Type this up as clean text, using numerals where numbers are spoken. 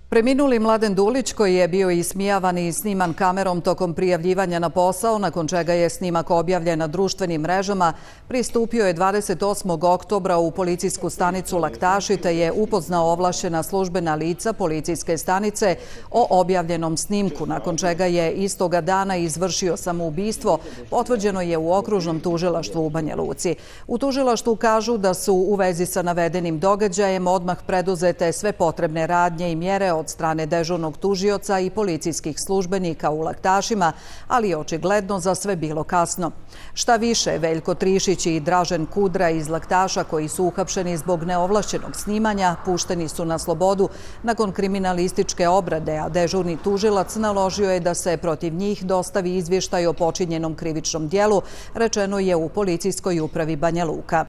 Preminuli Mladen Dulić, koji je bio ismijavan i sniman kamerom tokom prijavljivanja na posao, nakon čega je snimak objavljen na društvenim mrežama, pristupio je 28. oktobra u policijsku stanicu Laktaši te je upoznao ovlašćena službena lica policijske stanice o objavljenom snimku, nakon čega je istoga dana izvršio samoubistvo, potvrđeno je u okružnom tužilaštvu u Banja Luci. U tužilaštvu kažu da su u vezi sa navedenim događajem odmah preduzete sve potrebne radnje i mjere od strane dežurnog tužioca i policijskih službenika u Laktašima, ali je očigledno za sve bilo kasno. Šta više, Veljko Trišić i Dražen Kudra iz Laktaša, koji su uhapšeni zbog neovlašćenog snimanja, pušteni su na slobodu nakon kriminalističke obrade, a dežurni tužilac naložio je da se protiv njih dostavi izvještaj o počinjenom krivičnom dijelu, rečeno je u policijskoj upravi Banja Luka.